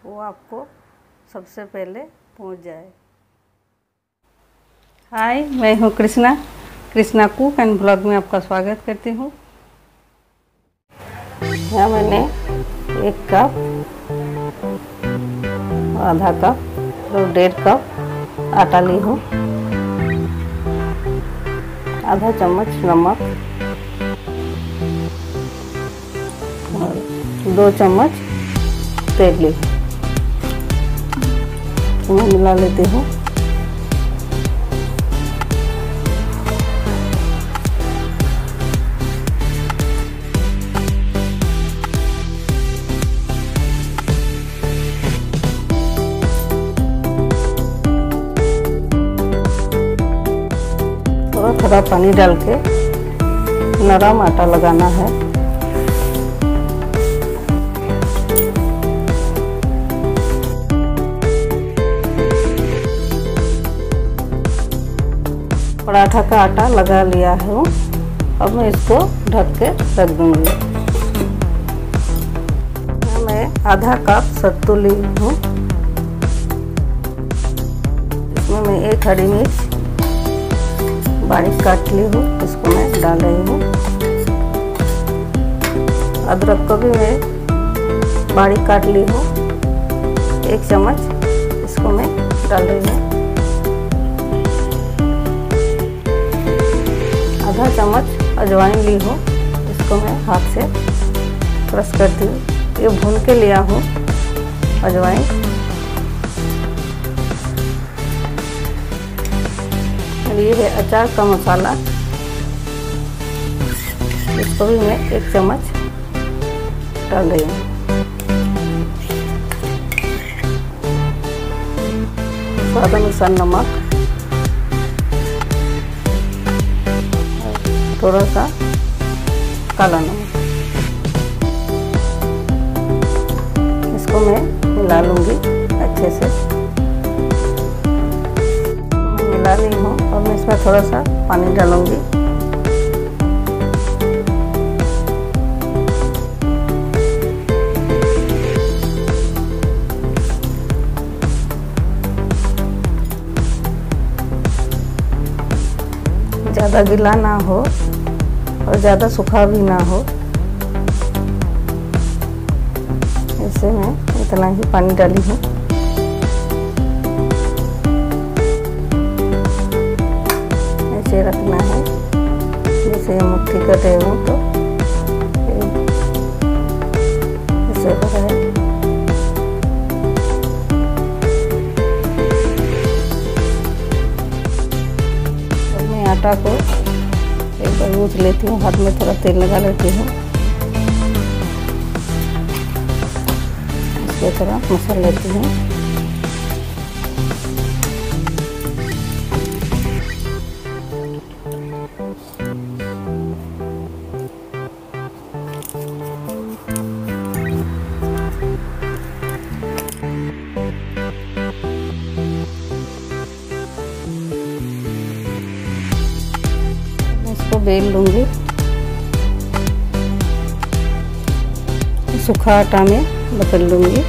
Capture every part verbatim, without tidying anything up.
वो आपको सबसे पहले पहुंच जाए। हाय, मैं हूँ Krishna Krishna cook and blog में आपका स्वागत करती हूँ। यहाँ मैंने एक कप, आधा कप और डेढ़ कप आटा ली हूँ, आधा चम्मच नमक और दो चम्मच तेल ली हूँ। मैं मिला लेती हूँ। थोड़ा थोड़ा पानी डाल के नरम आटा लगाना है। पराठा का आटा लगा लिया हूँ। अब मैं इसको ढक के रख दूंगी। मैं आधा कप सत्तू ली हूँ। इसमें मैं एक हरी मिर्च बारीक काट ली हूँ, इसको मैं डाल रही हूँ। अदरक को भी मैं बारीक काट ली हूँ, एक चम्मच इसको मैं डाल रही हूँ। आधा चम्मच अजवाइन ली हूँ, इसको मैं हाथ से क्रश करती हूँ। ये भून के लिया हूँ अजवाइन। और ये है अचार का मसाला, इसको भी मैं एक चम्मच डाल रही हूँ। स्वाद अनुसार नमक, थोड़ा सा काला नमक, इसको मैं मिला लूँगी अच्छे से। मैं मिला ली हूँ और मैं इसमें थोड़ा सा पानी डालूँगी। ज़्यादा गीला ना हो और ज़्यादा सूखा भी ना हो, इससे मैं इतना ही पानी डाली हूँ। ऐसे रखना है जैसे मुट्ठी कटे हूँ, तो ऐसे हो रहा है। आटा को एक बार गूंथ लेती हूँ, हाथ में थोड़ा तेल लगा लेती हूँ, इसको थोड़ा मसल लेती हूँ। इसको बेल लूँगी, सूखा आटा में बदल लूँगी।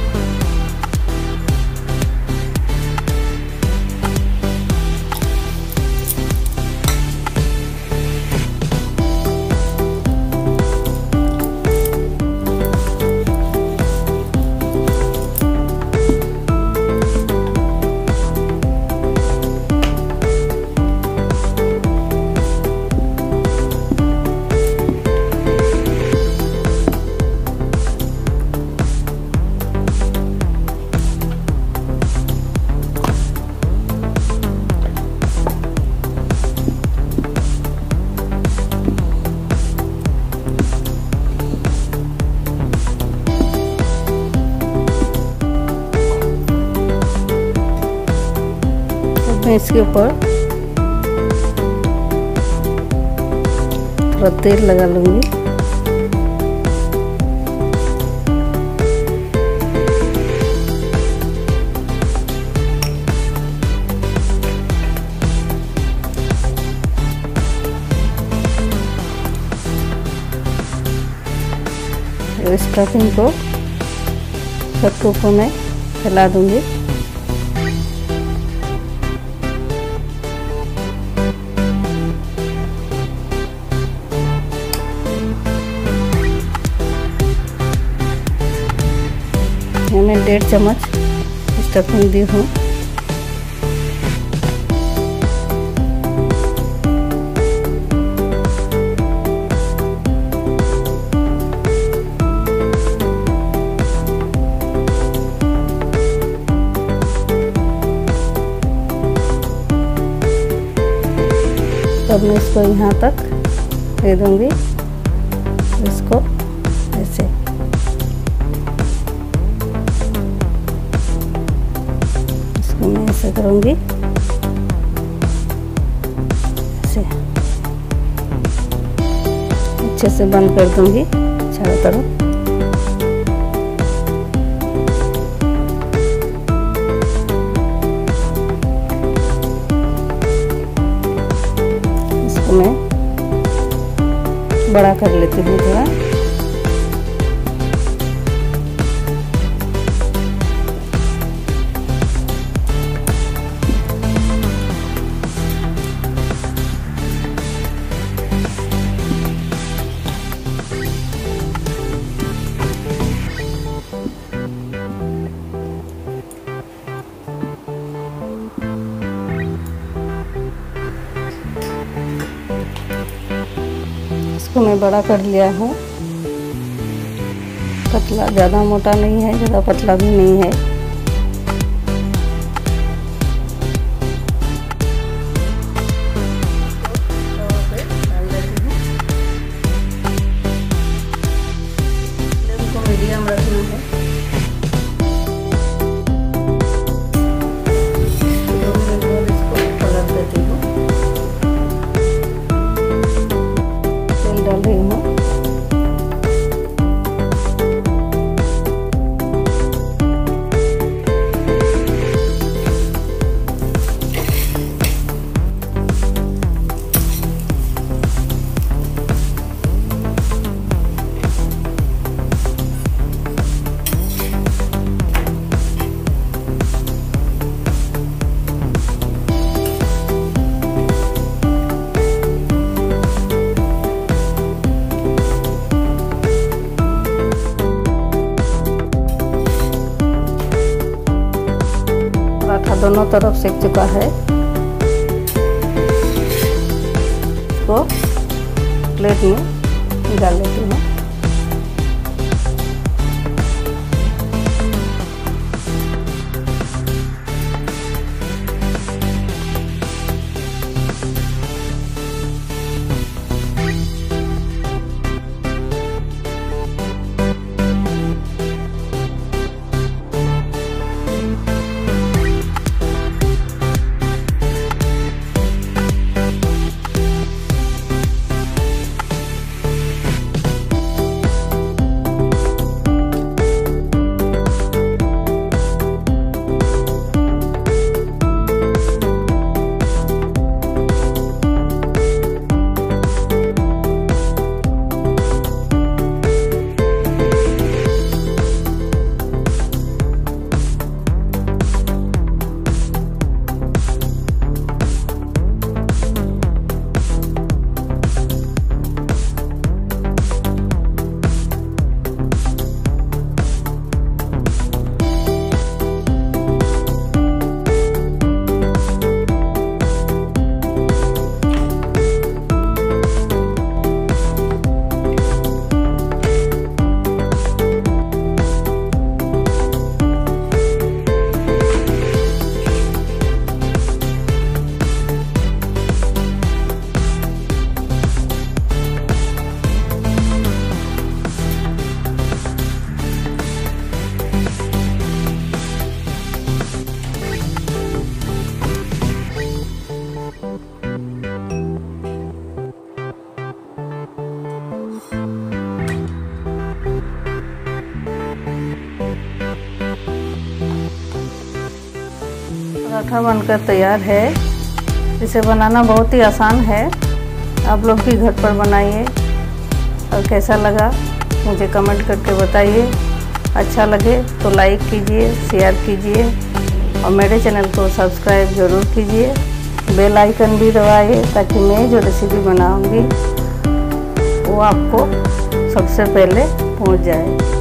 मैं इसके ऊपर थोड़ा तेल लगा लूँगी। स्टफिंग को सत्तू को मैं फैला दूंगी। मैंने डेढ़ चम्मच स्टफिंग दी हूँ। अब मैं इसको यहाँ तक दे दूंगी, इसको ऐसे। इसको मैं ऐसे करूंगी, ऐसे अच्छे से बंद कर दूंगी चारों तरफ। मैं बड़ा कर लेती हूँ थोड़ा। इसको मैं बड़ा कर लिया हूँ। पतला, ज़्यादा मोटा नहीं है, ज़्यादा पतला भी नहीं है। इसको मीडियम रखना है। डाल रही हूँ। पराठा दोनों तरफ सेक चुका है। इसको प्लेट में डाल लेती हूँ। पराठा बनकर तैयार है। इसे बनाना बहुत ही आसान है। आप लोग भी घर पर बनाइए और कैसा लगा मुझे कमेंट करके बताइए। अच्छा लगे तो लाइक कीजिए, शेयर कीजिए और मेरे चैनल को सब्सक्राइब ज़रूर कीजिए। बेल आइकन भी दबाइए ताकि मैं जो रेसिपी बनाऊंगी वो आपको सबसे पहले पहुंच जाए।